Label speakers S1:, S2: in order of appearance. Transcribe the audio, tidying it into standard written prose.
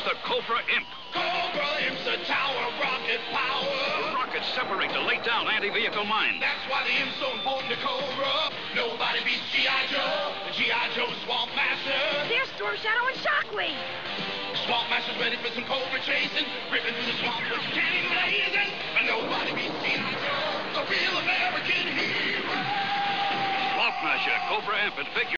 S1: the Cobra Imp.
S2: Cobra Imp's the tower of rocket power.
S1: Rockets separate to lay down anti-vehicle mines.
S2: That's why the Imp's so important to Cobra. Nobody beats G.I. Joe, the G.I. Joe Swamp Master.
S3: There's Storm Shadow and Shockwave.
S2: Swamp Master's ready for some Cobra chasing, ripping through the swamp with cannon blazing. And nobody beats G.I. Joe, the real American hero.
S1: Swamp Master, Cobra Imp, and figure.